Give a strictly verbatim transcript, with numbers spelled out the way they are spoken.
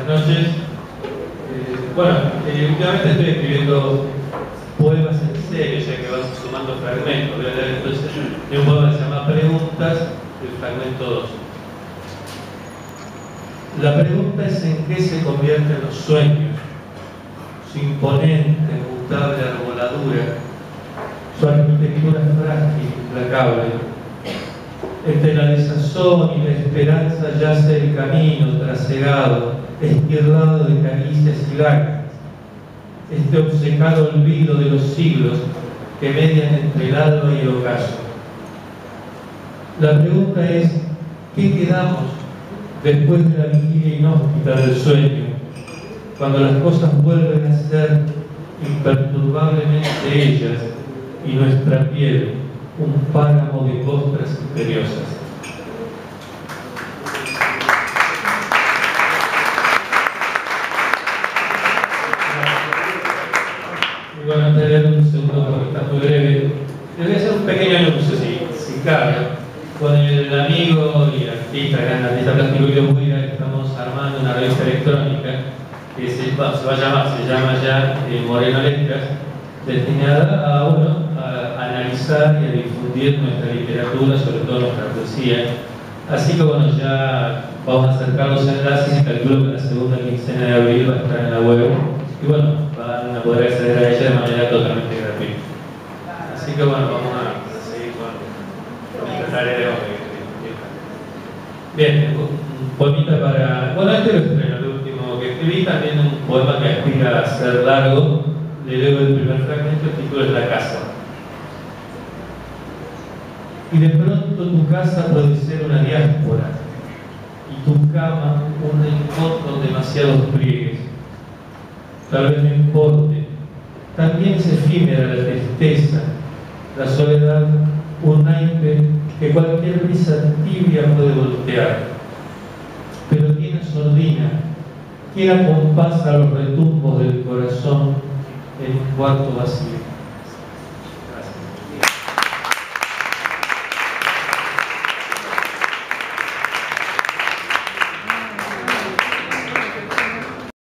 noches. Eh, bueno, eh, últimamente estoy escribiendo poemas en serio, ya que van sumando fragmentos. Voy a leer entonces de un poema que se llama Preguntas, del fragmento dos. La pregunta es en qué se convierten los sueños, su imponente, mutable arboladura, su arquitectura frágil, implacable. Entre la desazón y la esperanza yace el camino trasegado, esquirlado de caricias y lágrimas, este obcecado olvido de los siglos que median entre el alba y el ocaso. La pregunta es, ¿qué quedamos después de la vigilia inhóspita del sueño, cuando las cosas vuelven a ser imperturbablemente ellas y nuestra piel un páramo de costras imperiosas? Y bueno, antes de leer un segundo porque está muy breve, les voy a hacer un pequeño anuncio, si, si cabe. Con el amigo y artista, gran artista plástico Guido Buira, estamos armando una revista electrónica que se, bueno, se va a llamar, se llama ya eh, Moreno Letras, destinada a uno a analizar y a difundir nuestra literatura, sobre todo nuestra poesía. Así que bueno, ya vamos a acercar los enlaces y calculo que la segunda quincena de abril va a estar en la web. Y bueno, van a poder acceder a ella de manera totalmente gratuita. Así que bueno, vamos a seguir con, con esta tarea de hoy. Bien, un poemita para... Bueno, este lo estreno, el último que escribí, también un poema que aspira a ser largo. Le leo el primer fragmento, el título es La casa. Y de pronto tu casa puede ser una diáspora y tu cama un rincón con demasiados pliegues. Tal vez no importe, también es efímera la tristeza, la soledad, un naipe que cualquier brisa tibia puede voltear. Pero tiene sordina, quien acompasa los retumbos del corazón en un cuarto vacío.